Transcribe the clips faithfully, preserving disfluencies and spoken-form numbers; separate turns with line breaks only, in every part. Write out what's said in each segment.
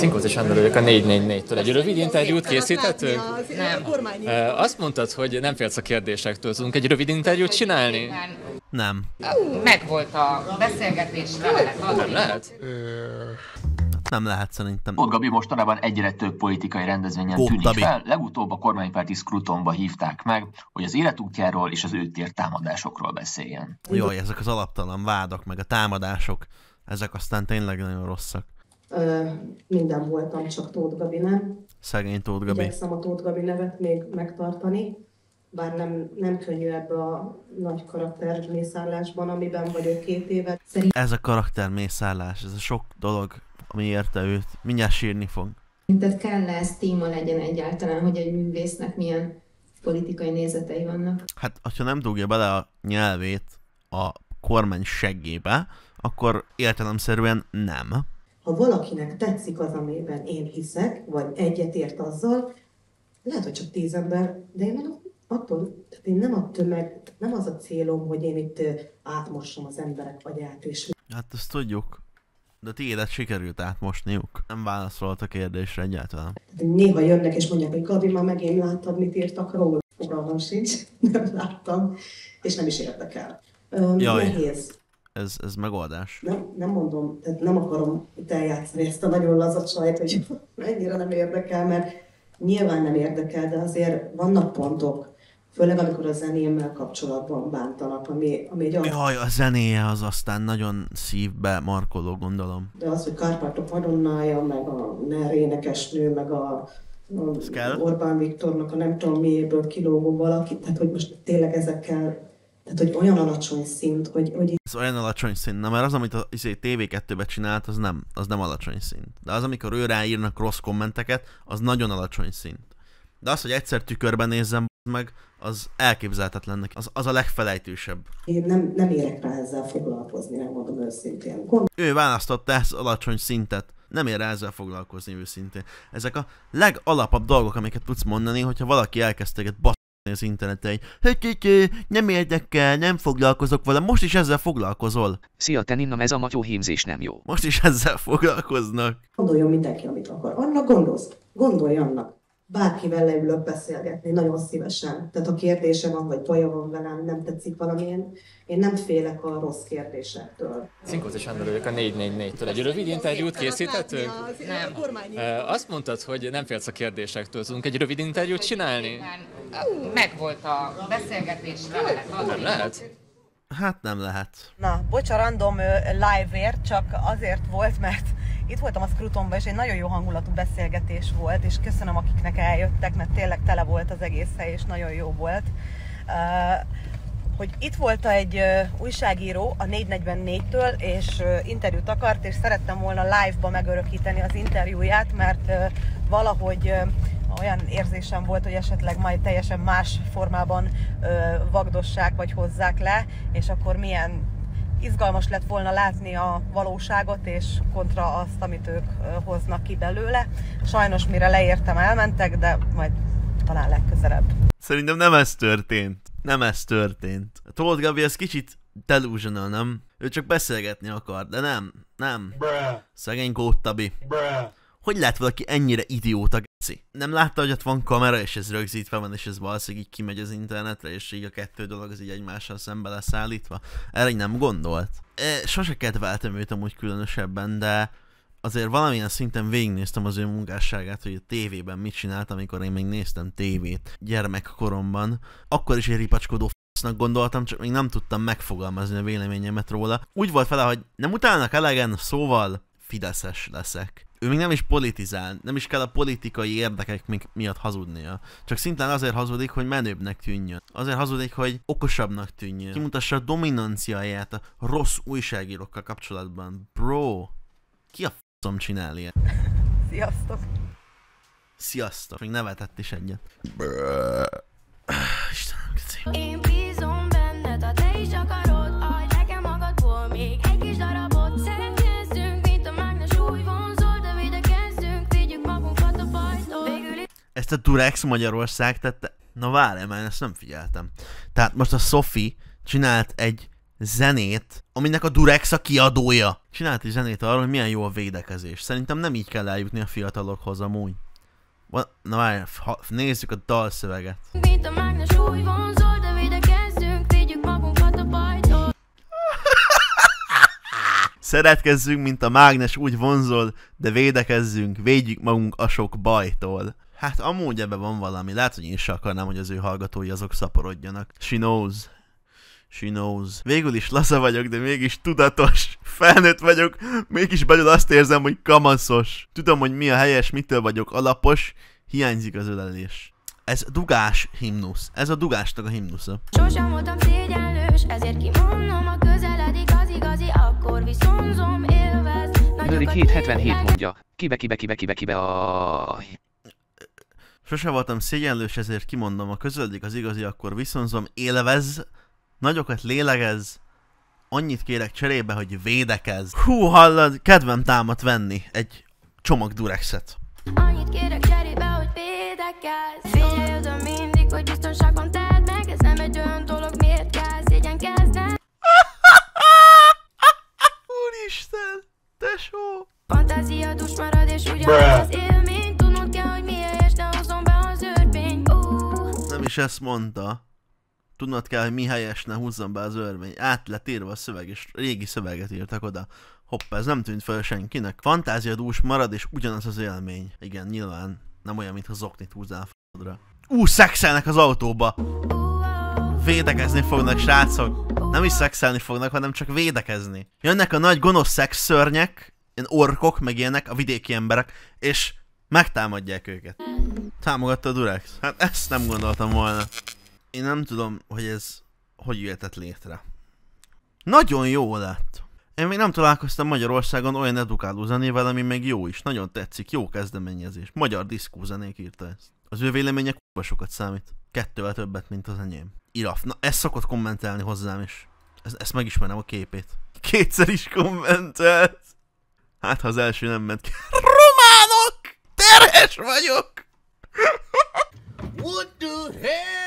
Cinkóci Sándor vagyok a négy négy négytől. Egy rövid interjút készíthetünk?
Nem.
Azt mondtad, hogy nem félsz a kérdésektől. Tudunk egy rövid interjút csinálni?
Nem.
Megvolt a beszélgetés, le lehet adni.
Nem lehet?
Nem lehet szerintem.
Tóth Gabi mostanában egyre több politikai rendezvényen
Tóth
tűnik
Gabi.
fel. Legutóbb a kormánypárti Scrutonba hívták meg, hogy az életútjáról és az őt ért támadásokról beszéljen.
Jaj, ezek az alaptalan vádak, meg a támadások, ezek aztán tényleg nagyon rosszak.
Ö, minden voltam, csak Tóth Gabi nem.
Szegény Tóth Gabi.
Igyekszem a Tóth Gabi nevet még megtartani, bár nem, nem könnyű ebbe a nagy karaktermészállásban, amiben vagyok két évet. Szerint
Ez a karaktermészállás, ez a sok dolog, ami érte őt. Mindjárt sírni fog.
Tehát kell-e ez téma legyen egyáltalán, hogy egy művésznek milyen politikai nézetei vannak?
Hát, ha nem dugja bele a nyelvét a kormány seggébe, akkor értelemszerűen nem.
ha valakinek tetszik az, amiben én hiszek, vagy egyetért azzal, lehet, hogy csak tíz ember, de én meg attól, tehát én nem a tömeg, nem az a célom, hogy én itt átmossam az emberek agyát, és...
Hát ezt tudjuk. De tiédet sikerült átmosniuk. Nem válaszolt a kérdésre egyáltalán.
Néha jönnek és mondják, hogy Gabi, már megint láttad, mit írtak róla. Fogalmam sincs, nem láttam, és nem is érdekel. Öm,
Jaj.
Nehéz.
Ez, ez megoldás.
Nem, nem mondom, tehát nem akarom itt eljátszani ezt a nagyon laza csajt, hogy mennyire nem érdekel, mert nyilván nem érdekel, de azért vannak pontok, főleg amikor a zenémmel kapcsolatban bántanak, ami, ami egy...
Jaj, a zenéje az aztán nagyon szívbe markoló, gondolom.
De az, hogy Kárpátok Madonnája, meg a NER énekesnő, meg a, a Orbán Viktornak a nem tudom miéből kilógó valaki, tehát hogy most tényleg ezekkel, tehát hogy olyan alacsony szint, hogy... hogy...
Ez olyan alacsony szint, na mert az, amit a té vé kettőbe csinált, az nem, az nem alacsony szint. De az, amikor ő ráírnak rossz kommenteket, az nagyon alacsony szint. De az, hogy egyszer tükörben nézzem meg, az elképzelhetetlennek, az, az a legfelejtősebb.
Én nem, nem érek rá ezzel foglalkozni, nem mondom őszintén. Gond...
Ő választotta ezt alacsony szintet, nem ér rá ezzel foglalkozni őszintén. Ezek a legalapabb dolgok, amiket tudsz mondani, hogyha valaki elkezd téged baszni az interneten, hogy nem érdekel, nem foglalkozok vele, most is ezzel foglalkozol.
Szia Teninnam, ez a matyó hímzés nem jó.
Most is ezzel foglalkoznak.
Gondoljon mindenki, amit akar. Annak gondolsz, gondolj annak. Bárkivel leülök beszélgetni, nagyon szívesen. Tehát ha kérdése van, vagy baja van velem, nem tetszik valamilyen, én nem félek a rossz kérdésektől.
Cinkóci Sándor vagyok a négy négy négytől. Egy rövid interjút készíthetünk?
Nem.
Azt mondtad, hogy nem félsz a kérdésektől. Tudunk egy rövid interjút csinálni?
Megvolt a beszélgetés, le lehet adni.
Nem lehet?
Hát nem lehet.
Na, bocs a random live-ért, csak azért volt, mert itt voltam a Scrutonban, és egy nagyon jó hangulatú beszélgetés volt, és köszönöm, akiknek eljöttek, mert tényleg tele volt az egész hely, és nagyon jó volt. Uh, hogy itt volt egy uh, újságíró a négy negyvennégytől, és uh, interjút akart, és szerettem volna live-ba megörökíteni az interjúját, mert uh, valahogy uh, olyan érzésem volt, hogy esetleg majd teljesen más formában uh, vagdossák vagy hozzák le, és akkor milyen izgalmas lett volna látni a valóságot, és kontra azt, amit ők uh, hoznak ki belőle. Sajnos mire leértem, elmentek, de majd talán legközelebb.
Szerintem nem ez történt. Nem ez történt. Tóth Gabi, ez kicsit delusional, nem? Ő csak beszélgetni akar, de nem. Nem.
Bruh.
Szegény Kóttabi.
Bruh.
Hogy lehet valaki ennyire idióta geci? Nem látta, hogy ott van kamera, és ez rögzítve van, és ez valószínűleg így kimegy az internetre, és így a kettő dolog az így egymással szembe lesz állítva? Erre így nem gondolt. E, sose kedveltem őt amúgy különösebben, de azért valamilyen szinten végignéztem az ő munkásságát, hogy a tévében mit csinált, amikor én még néztem tévét gyermekkoromban. Akkor is egy ripacskodó f***nak gondoltam, csak még nem tudtam megfogalmazni a véleményemet róla. Úgy volt vele, hogy nem utálnak elegen, szóval fideszes leszek. Ő még nem is politizál, nem is kell a politikai érdekek miatt hazudnia. Csak szintén azért hazudik, hogy menőbbnek tűnjön. Azért hazudik, hogy okosabbnak tűnjön. Kimutassa a dominanciáját a rossz újságírókkal kapcsolatban. Bro, ki a f***om csinál ilyet?
Sziasztok!
Sziasztok! Még nevetett is egyet. Istenem, köszönöm.
Én bízom benned, ha te is akarod, adj nekem magadból még egy kis darabot. Szeretkezzünk, mint a mágnes új vonzol, de védekezzünk, vigyük magunkat a bajtól. Végül...
Ezt a Durex Magyarország tette... Na várj, már ezt nem figyeltem. Tehát most a Sophie csinált egy zenét, aminek a Durex a kiadója. Csinált egy zenét arról, hogy milyen jó a védekezés. Szerintem nem így kell eljutni a fiatalokhoz amúgy. Na várj, nézzük a dalszöveget.
Mint a mágnes új vonzol, de védekezzünk, védjük magunkat a bajtól.
Szeretkezzünk, mint a mágnes úgy vonzol, de védekezzünk, védjük magunk a sok bajtól. Hát amúgy ebben van valami, lehet, hogy én is akarnám, hogy az ő hallgatói azok szaporodjanak. She knows. She knows. Végül is laza vagyok, de mégis tudatos. Felnőtt vagyok, mégis belül azt érzem, hogy kamaszos. Tudom, hogy mi a helyes, mitől vagyok alapos, hiányzik az ölelés. Ez dugás himnusz. Ez a dugásnak a himnusza.
Sosem voltam szégyenlős, ezért kimondom, a közeledik az igazi, akkor viszonzom, élvez.
Nörik hétszázhetvenhét mondja. Kibe, kibe, kibe, kibe, kibe, a...
Sosem voltam szégyenlős, ezért kimondom, a közeledik az igazi, akkor viszonzom, élvez. Nagyokat lélegez. Annyit kérek cserébe, hogy védekez. Hú, hallod, kedvem támad venni egy csomag Durexet.
Annyit kérek cserébe, hogy védekez. Figyelj oda mindig, hogy biztonságban tedd meg, ez nem egy olyan dolog, miért kell szégyenkezned.
Úristen, tesó.
Fantázia dus marad, és ugyanaz az élmény. Tudnod kell, hogy mi helyes, de hozzon be az örvény. Uh.
Nem is ezt mondta. Tudnod kell, hogy mi helyes, ne húzzon be az örvény. Át lett írva a szöveg, és régi szöveget írtak oda. Hoppá, ez nem tűnt fel senkinek. Fantázia dús marad, és ugyanaz az élmény. Igen, nyilván nem olyan, mintha zoknit húzzál a f***odra. Ú, szexelnek az autóba! Védekezni fognak, srácok. Nem is szexelni fognak, hanem csak védekezni. Jönnek a nagy gonosz szex szörnyek, ilyen orkok, meg ilyenek, a vidéki emberek, és megtámadják őket. Támogatta a Durex? Hát ezt nem gondoltam volna. Én nem tudom, hogy ez hogy jöhetett létre. Nagyon jó lett. Én még nem találkoztam Magyarországon olyan edukáló zenével, ami meg jó is. Nagyon tetszik, jó kezdeményezés. Magyar diszkó zenék írta ezt. Az ő véleménye k***ba sokat számít. Kettővel többet, mint az enyém. Iraf. Na, ezt szokott kommentelni hozzám is. Ezt, ezt megismerem a képét. Kétszer is kommentelt. Hát, ha az első nem ment ki. Románok! Terhes vagyok! What the hell?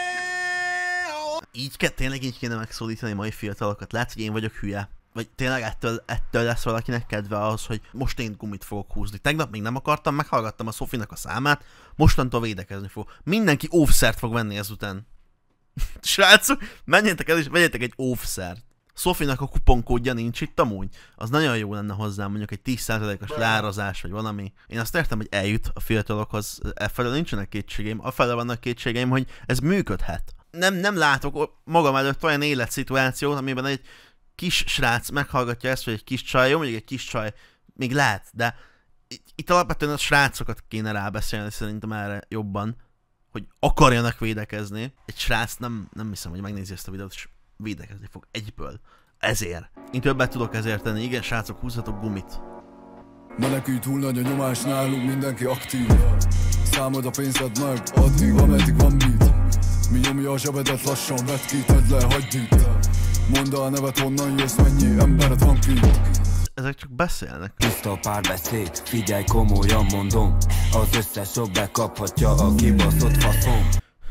Így kell, tényleg így kéne megszólítani mai fiatalokat. Lehet, hogy én vagyok hülye. Vagy tényleg ettől, ettől lesz valakinek kedve ahhoz, hogy most én gumit fogok húzni. Tegnap még nem akartam, meghallgattam a Sofinak a számát, mostantól védekezni fog. Mindenki óvszert fog venni ezután. Srácok, menjetek el és vegyetek egy óvszert. Sofinak a kuponkódja nincs itt amúgy. Az nagyon jó lenne hozzá, mondjuk egy tíz százalékos leárazás, vagy valami. Én azt értem, hogy eljut a fiatalokhoz. Efelől nincsenek kétségeim. Afelől vannak kétségeim, hogy ez működhet. Nem, nem látok magam előtt olyan életszituációt, amiben egy kis srác meghallgatja ezt, vagy egy kis csaj, jó, mondjuk egy kis csaj még lehet, de itt alapvetően a srácokat kéne rábeszélni szerintem erre jobban, hogy akarjanak védekezni. Egy srác nem, nem hiszem, hogy megnézi ezt a videót, és védekezni fog egyből. Ezért. Én többet tudok ezért tenni. Igen, srácok, húzzatok gumit.
Menekülj, túl nagy a nyomás nálunk, mindenki aktív. Számod a pénzed meg, addig, ameddig van mit. Mi nyomja a zsebedet, lassan vedd ki, tedd le, hagyd itt. Mondd a nevet, honnan jössz, mennyi embered van kint.
Ezek csak beszélnek.
Tiszta párbeszéd, figyelj, komolyan mondom. Az összes sok bekaphatja a kibaszott faszom.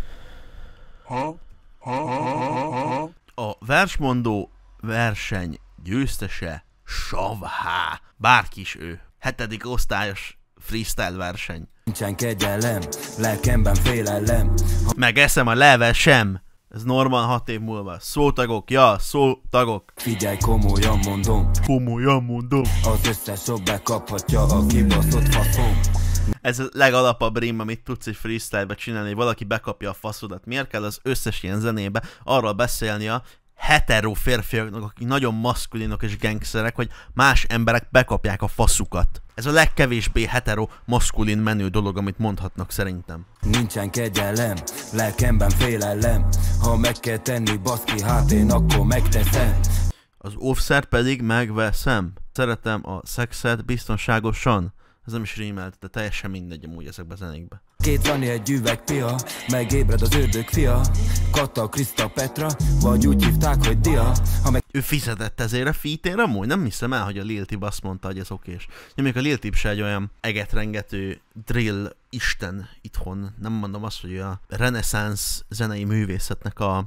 Ha? Ha? Ha? Ha?
A versmondó verseny győztese Savhá. Bárki is ő. Hetedik osztályos freestyle verseny.
Nincsen kegyelem, lelkemben félelem.
Megeszem a level sem. Ez normál hat év múlva. Szótagok, ja, szótagok.
Figyelj, komolyan mondom.
Komolyan mondom.
Az összes sok bekaphatja a kibaszott faszom.
Ez a legalapabb rím, amit tudsz egy freestyle-be csinálni, hogy valaki bekapja a faszodat. Miért kell az összes ilyen zenébe arról beszélni a hetero férfiaknak, akik nagyon maszkulinok és gangsterek, hogy más emberek bekapják a faszukat. Ez a legkevésbé hetero maszkulin menő dolog, amit mondhatnak szerintem.
Nincsen kegyelem, lelkemben félelem. Ha meg kell tenni, baszki, hát én akkor megteszem.
Az óvszert pedig megveszem. Szeretem a szexet biztonságosan. Ez nem is rímelt, de teljesen mindegy amúgy ezekbe a zenékbe.
Két Dani, egy üveg pia, megébred az ördög fia. Kata, Krista, Petra, vagy úgy hívták, hogy Dia. Ha meg...
Ő fizetett ezért a feat-ére amúgy? Nem hiszem el, hogy a Lil Tib azt mondta, hogy ez okés. Nyomjuk a Lil Tib se egy olyan egetrengető drill isten itthon. Nem mondom azt, hogy a reneszánsz zenei művészetnek a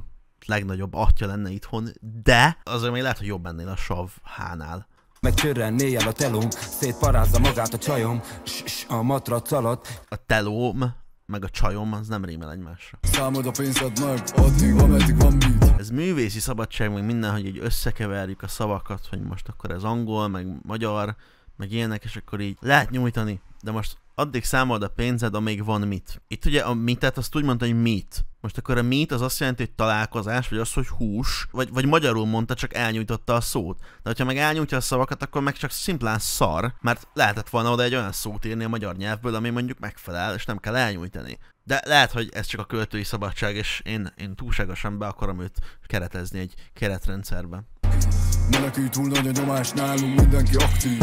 legnagyobb atya lenne itthon, de azért még lehet, hogy jobb ennél a Sav H-nál.
Meg csörrenné el a telóm, szétparázza magát a csajom, s a matrac alatt.
A telóm, meg a csajom, az nem rímel egymásra.
Számod a pénzed meg, addig, ameddig van mit.
Ez művészi szabadság, meg minden, hogy így összekeverjük a szavakat, hogy most akkor ez angol, meg magyar, meg ilyenek, és akkor így lehet nyújtani, de most addig számold a pénzed, amíg van mit. Itt ugye a mitet azt úgy mondta, hogy meat. Most akkor a meat az azt jelenti, hogy találkozás, vagy az, hogy hús, vagy, vagy magyarul mondta, csak elnyújtotta a szót. De hogyha meg elnyújtja a szavakat, akkor meg csak szimplán szar, mert lehetett volna oda egy olyan szót írni a magyar nyelvből, ami mondjuk megfelel, és nem kell elnyújtani. De lehet, hogy ez csak a költői szabadság, és én, én túlságosan be akarom őt keretezni egy keretrendszerbe.
Menekülj, túl nagy a nyomás, nálunk mindenki aktív.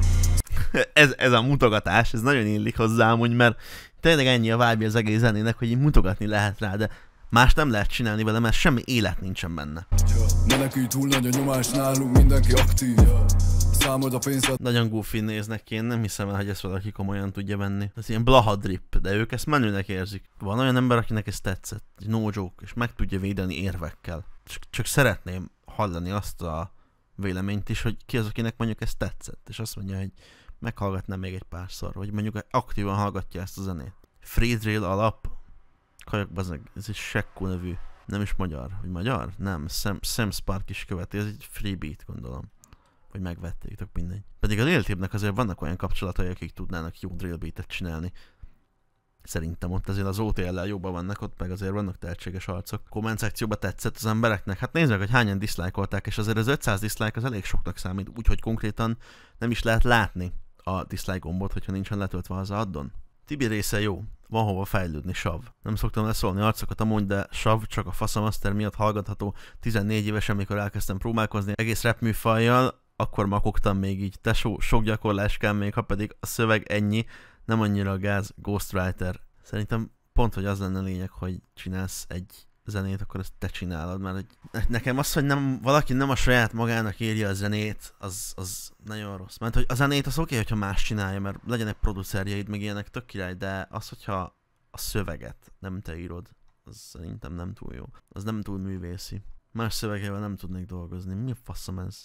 ez, ez a mutogatás, ez nagyon illik hozzám, úgy, mert tényleg ennyi a vibe az egész zenének, hogy így mutogatni lehet rá, de más nem lehet csinálni vele, mert semmi élet nincsen benne.
Menekülj, túl nagy a nyomás, nálunk mindenki aktív. Számod a pénzed.
Nagyon goofy néznek ki, én nem hiszem el, hogy ezt valaki komolyan tudja venni. Ez ilyen blaha drip, de ők ezt menőnek érzik. Van olyan ember, akinek ez tetszett, no joke, és meg tudja védeni érvekkel. Csak, csak szeretném hallani azt a véleményt is, hogy ki az, akinek mondjuk ez tetszett, és azt mondja, hogy meghallgatnám még egy párszor, vagy mondjuk aktívan hallgatja ezt a zenét. Free Drill alap, kajak bazeg, ez egy Sekko nevű, nem is magyar, vagy magyar? Nem, Sam, Sam Spark is követi, ez egy free beat, gondolom. Vagy megvették, tök mindegy. Pedig a Lil Tipnek azért vannak olyan kapcsolatai, akik tudnának jó drill beatet csinálni. Szerintem ott azért az o té el-lel jobban vannak, ott meg azért vannak tehetséges arcok. Komment szekcióban tetszett az embereknek. Hát nézd meg, hogy hányan diszlájkolták, és azért az ötszáz diszlájk az elég soknak számít, úgyhogy konkrétan nem is lehet látni a dislike gombot, hogyha nincsen letöltve az addon. Tibi része jó, van hova fejlődni, Sav. Nem szoktam leszólni arcokat amúgy, de Sav csak a Faszamaster miatt hallgatható. tizennégy évesen, amikor elkezdtem próbálkozni egész rap műfajjal, akkor makogtam még így, tesó, sok gyakorlás kell még, ha pedig a szöveg ennyi, nem annyira a gáz, ghostwriter. Szerintem pont, hogy az lenne lényeg, hogy csinálsz egy zenét, akkor ezt te csinálod, mert hogy nekem az, hogy nem, valaki nem a saját magának írja a zenét, az, az nagyon rossz. Mert hogy a zenét az oké, hogyha más csinálja, mert legyenek producerjeid, meg ilyenek tök király, de az, hogyha a szöveget nem te írod, az szerintem nem túl jó. Az nem túl művészi. Más szövegével nem tudnék dolgozni. Mi a faszom ez?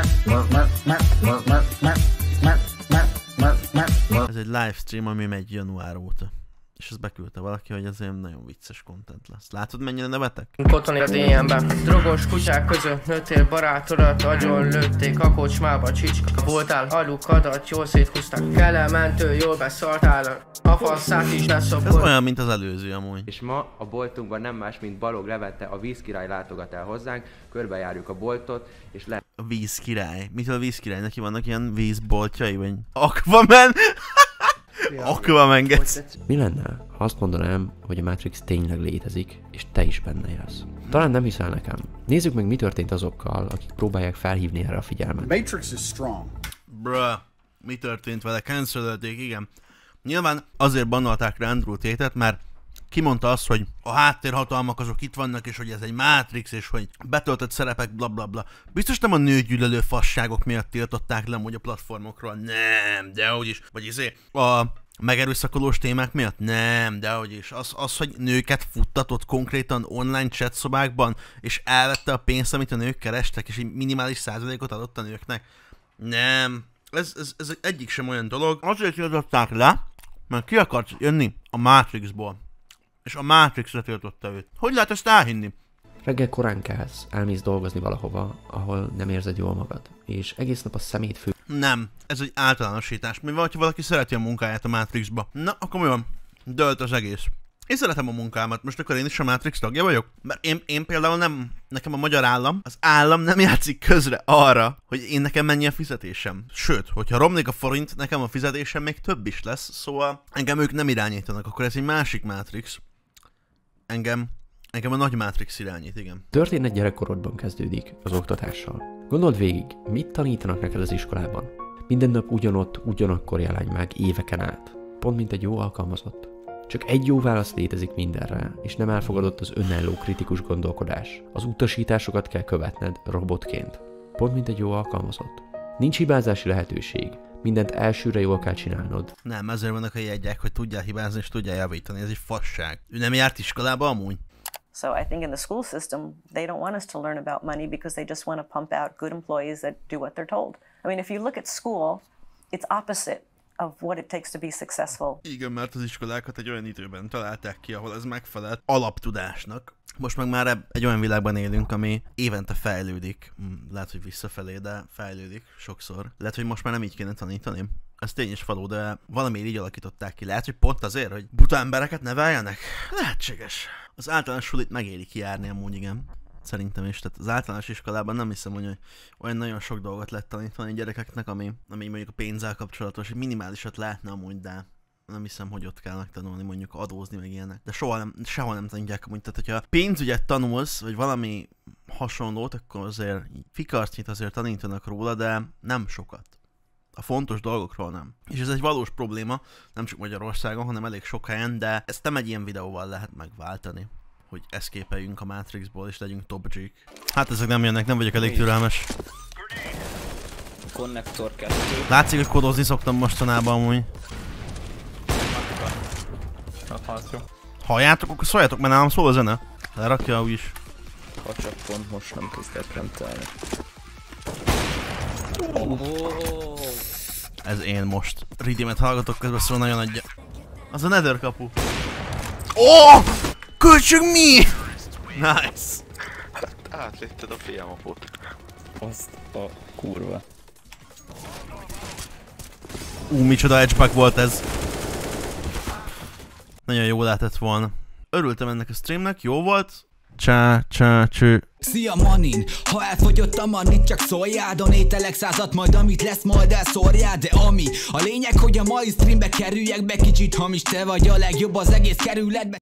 Ez egy livestream, ami megy január óta. És ezt beküldte valaki, hogy ez ilyen nagyon vicces content lesz. Látod, mennyire nevetek?
Otthon az dé em-ben drogos kutyák között nőttél, barátodat agyon lőtték a kocsmába, csicska voltál, alukadat jól széthúzták, kelementő, jól beszartál, a faszát is leszopott.
Ez olyan, mint az előző amúgy.
És ma a boltunkban nem más, mint Balog Levente, a vízkirály látogat el hozzánk, körbejárjuk a boltot, és le...
A vízkirály? Mitől a vízkirály? Neki vannak ilyen vízboltjai, vagy... Aquaman! Aquaman gec.
Mi lenne, ha azt mondanám, hogy a Matrix tényleg létezik, és te is benne élsz? Talán nem hiszel nekem. Nézzük meg, mi történt azokkal, akik próbálják felhívni erre a figyelmet.
Matrix is strong.
Bruh, mi történt vele? Cancelölték, igen. Nyilván azért bannolták rá Andrew Tate-et, mert kimondta azt, hogy a háttérhatalmak azok itt vannak, és hogy ez egy Matrix, és hogy betöltött szerepek, blablabla. Bla, bla. Biztos nem a nőgyűlölő fasságok miatt tiltották le amúgy a platformokról. Nem, dehogy is. Vagy izé, a megerőszakolós témák miatt? Nem, dehogy is. Az, az, hogy nőket futtatott konkrétan online chat szobákban, és elvette a pénzt, amit a nők kerestek, és egy minimális százalékot adott a nőknek. Nem. Ez, ez, ez egyik sem olyan dolog. Azért tiltották le, mert ki akart jönni a Matrixból. És a Matrixre tiltotta őt. Hogy lehet ezt elhinni?
Reggel korán kelsz, elmész dolgozni valahova, ahol nem érzed jól magad, és egész nap a szemét fő...
Nem, ez egy általánosítás. Mi van, ha valaki szereti a munkáját a Matrixba? Na, akkor mi van? Dölt az egész. Én szeretem a munkámat, most akkor én is a Matrix tagja vagyok? Mert én, én például nem, nekem a magyar állam, az állam nem játszik közre arra, hogy én nekem mennyi a fizetésem. Sőt, hogyha romlik a forint, nekem a fizetésem még több is lesz, szóval engem ők nem irányítanak, akkor ez egy másik Matrix. Engem, engem a nagy Matrix irányít, igen.
Történet gyerekkorodban kezdődik az oktatással. Gondold végig, mit tanítanak neked az iskolában? Minden nap ugyanott, ugyanakkor jelenj meg éveken át. Pont mint egy jó alkalmazott. Csak egy jó válasz létezik mindenre, és nem elfogadott az önálló kritikus gondolkodás. Az utasításokat kell követned robotként. Pont mint egy jó alkalmazott. Nincs hibázási lehetőség. Mindent elsőre jól kell csinálnod.
Nem, ezért vannak a jegyek, hogy tudjál hibázni és tudjál javítani. Ez egy fasság. Ő nem járt iskolába amúgy?
So I think in the school system, they don't want us to learn about money because they just want to pump out good employees that do what they're told. I mean, if you look at school, it's opposite of what it takes to be successful.
Igen, mert az iskolákat egy olyan időben találták ki, ahol ez megfelelt alaptudásnak. Most meg már egy olyan világban élünk, ami évente fejlődik. Lehet, hogy visszafelé, de fejlődik sokszor. Lehet, hogy most már nem így kéne tanítani. Ez tény és való, de valamiért így alakították ki. Lehet, hogy pont azért, hogy buta embereket neveljenek? Lehetséges. Az általános sulit megéri kijárni amúgy, igen. Szerintem is. Tehát az általános iskolában nem hiszem, hogy olyan nagyon sok dolgot lehet tanítani gyerekeknek, ami, ami mondjuk a pénzzel kapcsolatos, hogy minimálisat lehetne amúgy, de nem hiszem, hogy ott kell megtanulni, mondjuk adózni, meg ilyenek. De soha nem, sehol nem tanítják amúgy. Tehát, hogyha pénzügyet tanulsz, vagy valami hasonlót, akkor azért fikarcnyit azért tanítanak róla, de nem sokat. A fontos dolgokról nem. És ez egy valós probléma, nem csak Magyarországon, hanem elég sok helyen, de ezt nem egy ilyen videóval lehet megváltani, hogy eszképeljünk a Matrixból és legyünk top G-k. Hát ezek nem jönnek, nem vagyok elég türelmes.
Konnektor kettő.
Látszik, hogy kodozni szoktam mostanában amúgy. Halljátok, akkor szóljátok, mert nálam szól a zene. Lerakja úgyis.
Ha csak pont most nem kezdett rendelni. Oh.
Ez én most. Ridimet hallgatok, közben szól nagyon adja. Az a Nether kapu. Oh! Költsük mi? Nice.
Hát átlépted a fiamapot.
Azt a kurva.
Ú, micsoda edgepack volt ez. Nagyon jó lehetett volna. Örültem ennek a streamnek, jó volt. Csá, csá, cső.
Szia Manin, ha elfogyott a manit, csak szóljál, donételek százat, majd amit lesz, majd elszórjál, de ami a lényeg, hogy a mai streambe kerüljek be, kicsit hamis, te vagy a legjobb az egész kerületbe.